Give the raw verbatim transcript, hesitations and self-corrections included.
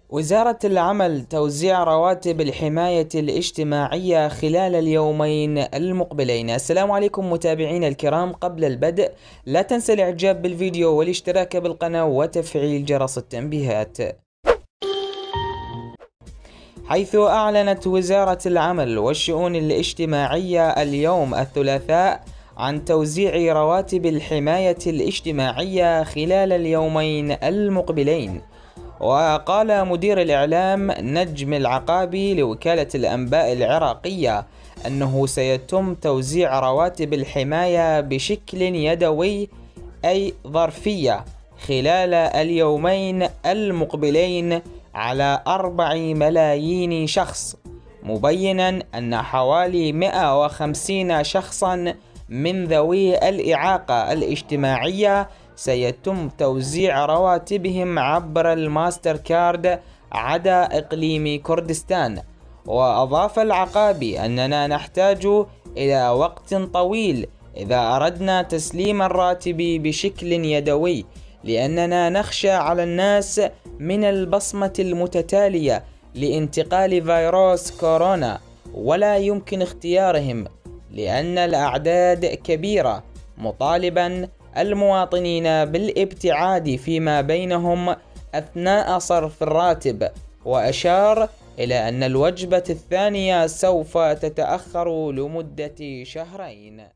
وزارة العمل توزيع رواتب الحماية الاجتماعية خلال اليومين المقبلين. السلام عليكم متابعينا الكرام، قبل البدء لا تنسى الاعجاب بالفيديو والاشتراك بالقناة وتفعيل جرس التنبيهات. حيث أعلنت وزارة العمل والشؤون الاجتماعية اليوم الثلاثاء عن توزيع رواتب الحماية الاجتماعية خلال اليومين المقبلين. وقال مدير الإعلام نجم العقابي لوكالة الأنباء العراقية أنه سيتم توزيع رواتب الحماية بشكل يدوي أي ظرفية خلال اليومين المقبلين على أربع ملايين شخص، مبينا أن حوالي مئة وخمسين شخصا من ذوي الإعاقة الاجتماعية سيتم توزيع رواتبهم عبر الماستر كارد عدا إقليم كردستان. وأضاف العقابي أننا نحتاج إلى وقت طويل إذا أردنا تسليم الراتب بشكل يدوي، لأننا نخشى على الناس من البصمة المتتالية لانتقال فيروس كورونا، ولا يمكن اختيارهم لأن الأعداد كبيرة، مطالبا المواطنين بالابتعاد فيما بينهم أثناء صرف الراتب. وأشار إلى أن الوجبة الثانية سوف تتأخر لمدة شهرين.